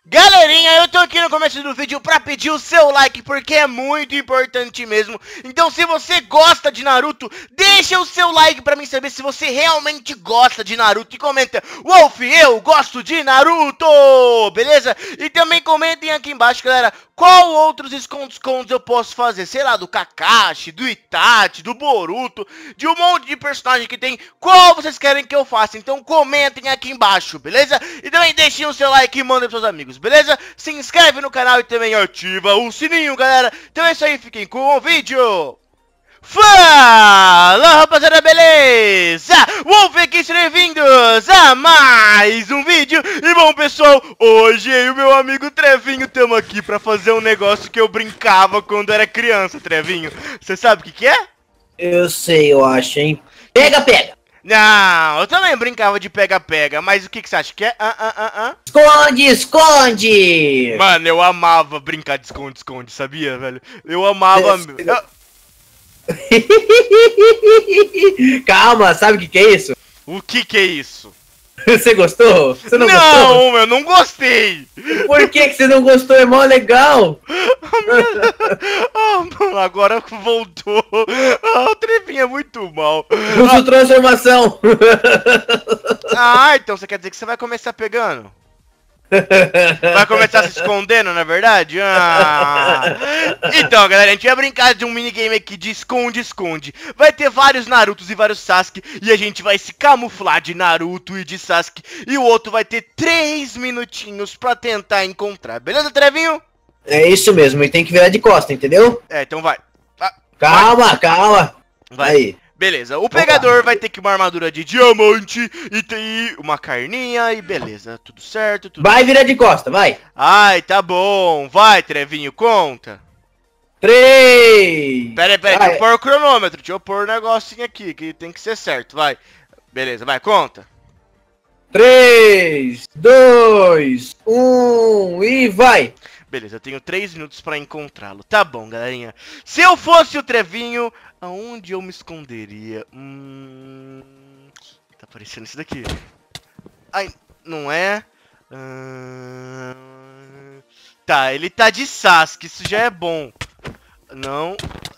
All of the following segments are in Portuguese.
Galerinha, eu tô aqui no começo do vídeo pra pedir o seu like, porque é muito importante mesmo. Então se você gosta de Naruto, deixa o seu like pra mim saber se você realmente gosta de Naruto. E comenta, Wolf, eu gosto de Naruto, beleza? E também comentem aqui embaixo, galera, qual outros esconde-escondes eu posso fazer? Sei lá, do Kakashi, do Itachi, do Boruto, de um monte de personagem que tem. Qual vocês querem que eu faça? Então comentem aqui embaixo, beleza? E também deixem o seu like e mandem pros seus amigos, beleza? Se inscreve no canal e também ativa o sininho, galera. Então é isso aí, fiquem com o vídeo. Fala, rapaziada, beleza? Wolf aqui, sejam bem-vindos a mais um vídeo. E bom, pessoal, hoje eu e o meu amigo Trevinho estamos aqui pra fazer um negócio que eu brincava quando era criança, Trevinho. Você sabe o que que é? Eu sei, eu acho, hein? Pega, pega! Não, eu também brincava de pega-pega, mas o que que você acha que é? Esconde, esconde! Mano, eu amava brincar de esconde-esconde, sabia, velho? Eu amava... Calma, sabe o que é isso? O que que é isso? Você gostou? Você não gostou? Não, eu não gostei! Por que você não gostou? É mó legal! Ah, mano, agora voltou. Ah, o Trevinho é muito mal. Uso transformação! Ah, então você quer dizer que você vai começar pegando? Vai começar se escondendo, na verdade? Ah. Então, galera, a gente vai brincar de um minigame aqui de esconde-esconde. Vai ter vários Narutos e vários Sasuke. E a gente vai se camuflar de Naruto e de Sasuke. E o outro vai ter 3 minutinhos pra tentar encontrar. Beleza, Trevinho? É isso mesmo, e tem que virar de costa, entendeu? É, então vai. Calma, calma! Vai. Aí. Beleza, o pegador vai ter que uma armadura de diamante e tem uma carninha e beleza, tudo certo, tudo... Vai virar de costa, vai! Ai, tá bom, vai, Trevinho, conta. 3! Pera aí, deixa eu pôr o cronômetro, deixa eu pôr o negocinho aqui, que tem que ser certo, vai. Beleza, vai, conta. 3, 2, 1 e vai! Beleza, eu tenho 3 minutos pra encontrá-lo. Tá bom, galerinha. Se eu fosse o Trevinho, aonde eu me esconderia? Tá aparecendo isso daqui. Ai, não é? Tá, ele tá de Sasuke, isso já é bom. Não.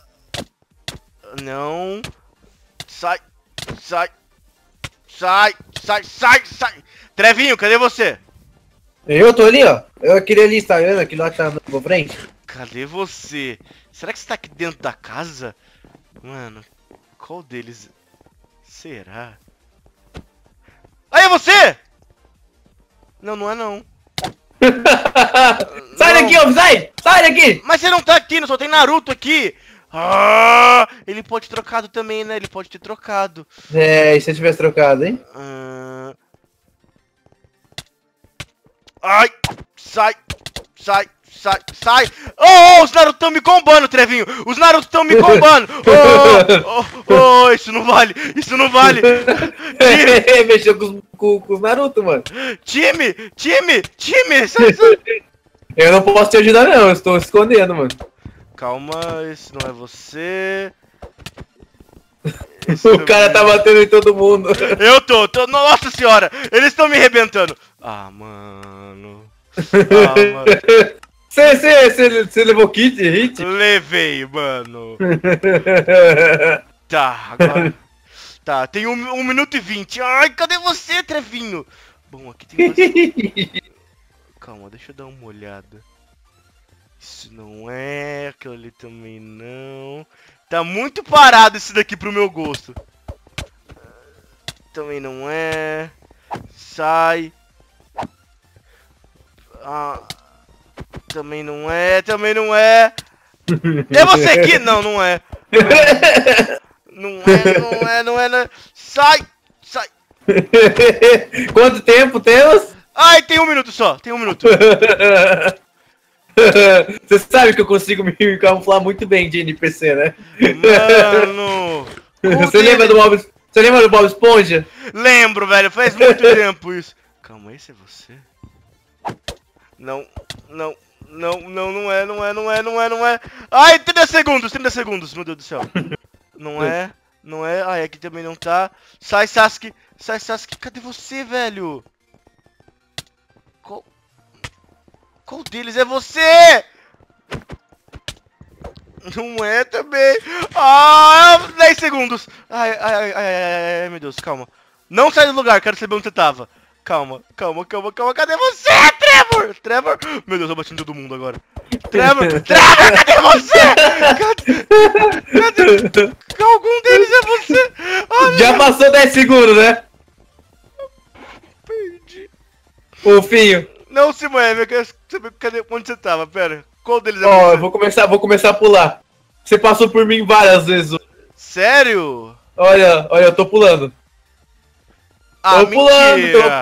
Não. Sai. Sai. Sai. Sai. Sai. Sai. Trevinho, cadê você? Eu tô ali, ó. Eu aquele ali, tá vendo? Aquele lá que tá na frente. Cadê você? Será que você tá aqui dentro da casa? Mano, qual deles será? Aí, é você! Não, não é não. Sai daqui, ó, sai! Sai daqui! Mas você não tá aqui, não só tem Naruto aqui. Ah, ele pode ter trocado também, né? Ele pode ter trocado. É, e se eu tivesse trocado, hein? Ai, sai, sai, sai, sai. Oh, os Naruto estão me combando, Trevinho. Os Naruto estão me combando. Oh, isso não vale, isso não vale. Mexeu com os Naruto, mano. Time, sai, sai. Eu não posso te ajudar, não. Eu estou escondendo, mano. Calma, esse não é você. O cara tá batendo em todo mundo. Eu tô, nossa senhora, eles estão me arrebentando. Ah, mano. Você levou kit, hit? Levei, mano. Tá, agora. Tá, tem 1 minuto e 20. Ai, cadê você, Trevinho? Bom, aqui tem mais... Calma, deixa eu dar uma olhada. Isso não é, aquilo ali também não. Tá muito parado esse daqui pro meu gosto. Também não é. Sai. Ah, também não é, também não é. É você aqui? Não, não é. Não é. Sai, sai. Quanto tempo temos? Ai, tem 1 minuto só, tem 1 minuto. Você sabe que eu consigo me camuflar muito bem de NPC, né? Mano. Você lembra do Bob Esponja? Lembro, velho, faz muito tempo isso. Calma, esse é você? Não é. Ai, 30 segundos, meu Deus do céu. Não é. Ai, aqui também não tá. Sai, Sasuke, cadê você, velho? deles é você! Não é também. Ah, 10 segundos. Ai, meu Deus, calma. Não sai do lugar, quero saber onde você tava. Calma. Cadê você, Trevor? Trevor? Meu Deus, eu bati em todo mundo agora. Trevor, cadê você? Cadê? Algum deles é você. Ah, Já passou 10 segundos, né? perdi. Fofinho. Não se move, eu quero saber onde você tava, pera. Qual deles é Ó, você? eu vou começar a pular. Você passou por mim várias vezes. Sério? Olha, eu tô pulando. Ah, Tô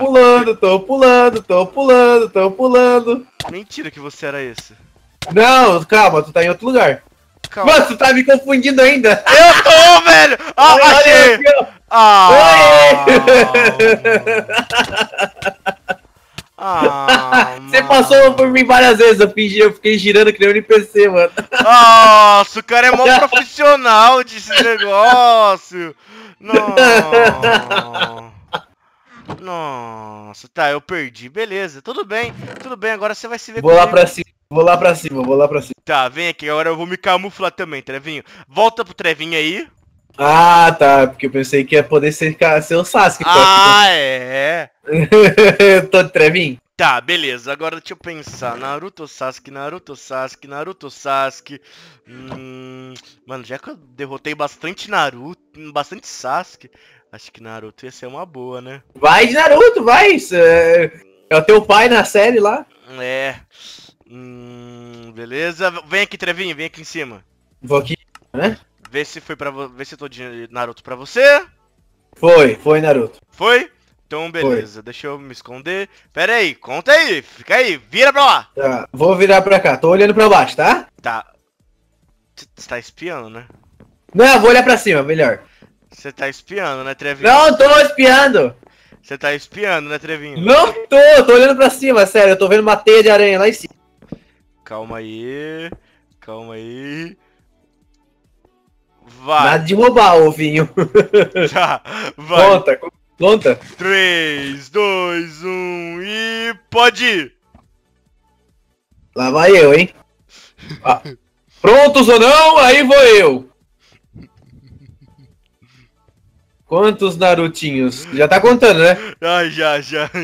pulando. Mentira que você era esse. Não, calma, tu tá em outro lugar. Calma. Mano, tu tá me confundindo ainda. Eu tô, velho! Ah, Olha achei! aqui, ó. Ah! Você passou por mim várias vezes, eu fiquei girando que nem um NPC, mano. Nossa, o cara é mó profissional desse negócio. Nossa, tá, eu perdi, beleza, tudo bem, agora você vai se ver Vou lá comigo. pra cima. Tá, vem aqui, agora eu vou me camuflar também, Trevinho. Volta pro Trevinho aí. Ah, tá, porque eu pensei que ia poder ser o Sasuke. Ah, é. Tô de trevinho? Tá, beleza, agora deixa eu pensar. Naruto Sasuke. Mano, já que eu derrotei bastante Naruto, bastante Sasuke, acho que Naruto ia ser uma boa, né? Vai de Naruto, vai! É o teu pai na série lá. É. Beleza. Vem aqui, Trevinho, vem aqui em cima. Vou aqui, né? Vê se foi vê se eu tô de Naruto pra você. Foi, Naruto. Foi? Então, beleza. Deixa eu me esconder. Pera aí, conta aí. Fica aí, vira pra lá. Tá, vou virar pra cá. Tô olhando pra baixo, tá? Tá. Você tá espiando, né? Não, vou olhar pra cima, melhor. Você tá espiando, né, Trevinho? Não, tô espiando. Você tá espiando, né, Trevinho? Não tô olhando pra cima, sério. Eu tô vendo uma teia de aranha lá em cima. Calma aí. Vai. Nada de roubar, ovinho. Tá, vai. Conta. 3, 2, 1 e pode ir. Lá vai eu, hein? Ah, prontos ou não? Aí vou eu. Quantos Narutinhos? Já tá contando, né? Ai, já.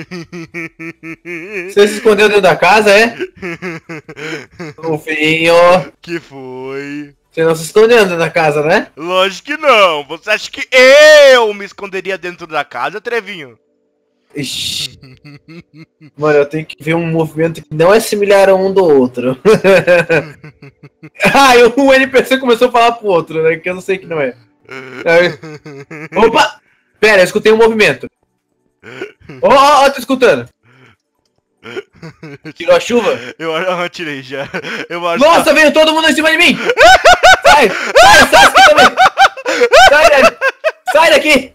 Você se escondeu dentro da casa, é? Fofinho. Que foi? Você não se escondeu dentro da casa, né? Lógico que não. Você acha que eu me esconderia dentro da casa, Trevinho? Ixi. Mano, eu tenho que ver um movimento que não é similar a um do outro. Ah, um NPC começou a falar pro outro, né? Que eu não sei que não é. Opa! Pera, eu escutei um movimento. Ó, tô escutando. Tirou a chuva? Eu tirei já. Eu acho Nossa, veio todo mundo em cima de mim! Sai, Sasuke também! Sai daqui!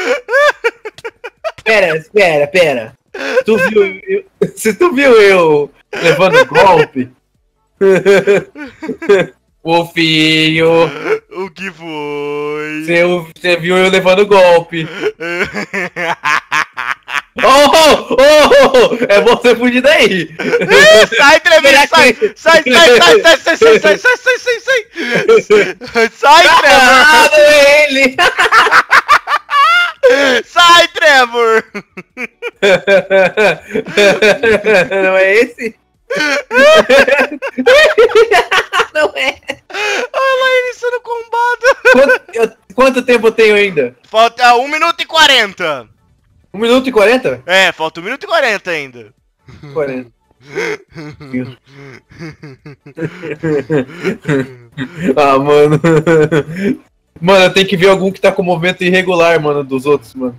Pera. Tu viu eu levando golpe? Fofinho! O que foi? Você viu eu levando golpe? Oh! É bom você fugir daí! Sai, Trevor! Sai! Sai, Trevor! Ele! Sai, Trevor! Não é esse? Não é! Olha lá ele sendo combado! Quanto tempo eu tenho ainda? Falta 1 minuto e 40. 1 minuto e 40? É, falta 1 minuto e 40 ainda. 40. Ah, mano. Mano, eu tenho que ver algum que tá com movimento irregular, mano, dos outros, mano.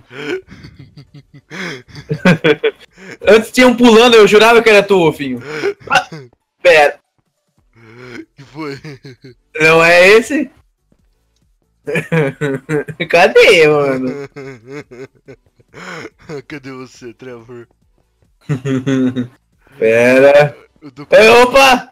Antes tinha um pulando, eu jurava que era tu, Finho. Ah, pera. Que foi? Não é esse? Cadê, mano? Cadê você, Trevor? Pera. Opa!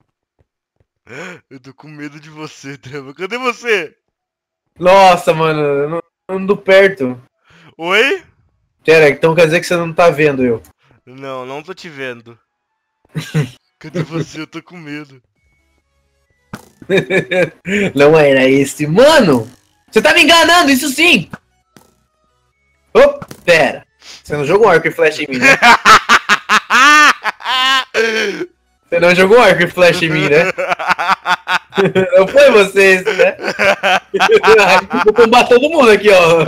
Eu tô com medo de você, Trevor. Cadê você? Nossa, mano, eu não ando perto. Oi? Pera, então quer dizer que você não tá vendo eu. Não tô te vendo. Cadê você? Eu tô com medo. Não era esse. Mano! Você tá me enganando, isso sim! Oh, pera. Você não jogou arco e flecha em mim, né? Você não jogou arco e flecha em mim, né? Não foi você esse, né? Vou combater todo mundo aqui, ó.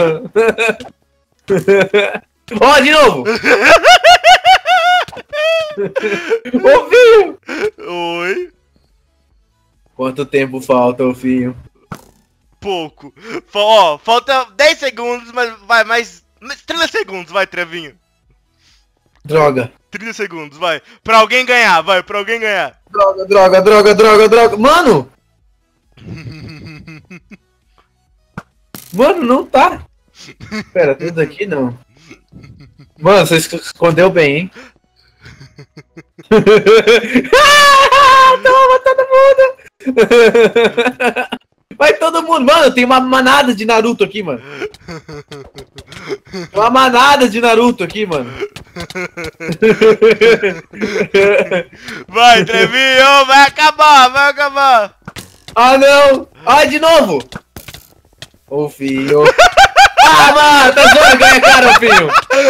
Ó, de novo! Ô, filho! Oi? Quanto tempo falta, ô filho? Pouco. Ó, falta 10 segundos, mas vai mais 30 segundos, vai, Trevinho. Droga. 30 segundos, vai. Pra alguém ganhar, vai, pra alguém ganhar. Droga, droga, droga, droga, droga. Mano! Mano, não tá. Pera, tudo aqui não. Mano, você escondeu bem, hein? Toma, todo mundo! Vai todo mundo! Mano, tem uma manada de Naruto aqui, mano. Tem uma manada de Naruto aqui, mano. Vai, Trevinho, vai acabar, vai acabar. Ah, não! Ah, de novo! Ô, filho. Ah, mano, tá zoando com a minha cara, ô filho.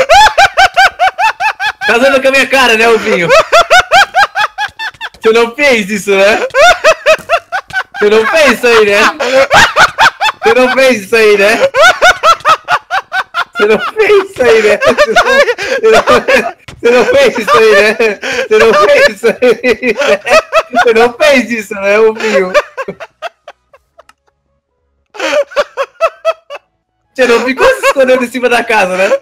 Tá zoando com a minha cara, né, ô filho? Você não fez isso, né? Você não fez isso aí, né? Você não fez isso aí, né? Você não fez isso aí, né? Você não fez isso aí, né? Você não fez isso aí, né? Você não fez isso, né, ô filho? Você não ficou se escondendo em cima da casa, né?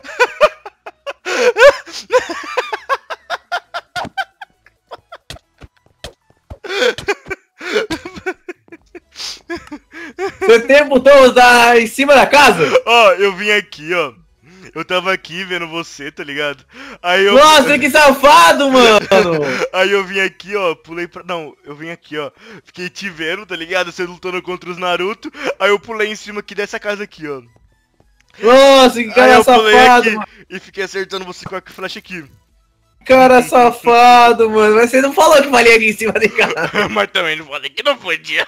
Seu tempo todo tá em cima da casa? Ó, eu vim aqui, ó. Eu tava aqui vendo você, tá ligado? Aí eu... Nossa, que safado, mano! Aí eu vim aqui, ó, pulei pra... Não, eu vim aqui, ó. Fiquei te vendo, tá ligado? Você lutando contra os Naruto. Aí eu pulei em cima aqui dessa casa aqui, ó. Nossa, que Aí cara eu pulei safado, aqui mano. e fiquei acertando você com a flecha aqui. Cara safado, mano. Mas você não falou que valia aqui em cima de casa. Mas também não falei que não podia.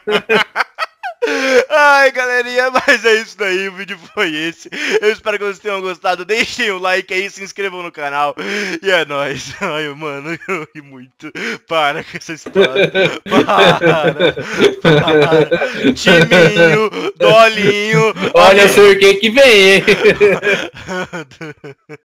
Ai, galerinha, mas é isso daí, o vídeo foi esse. Eu espero que vocês tenham gostado. Deixem o like aí, se inscrevam no canal. E é nóis. Ai, mano, eu ri muito. Para com essa história. Para. Timinho, Dolinho. Olha, Sr. que vem, hein?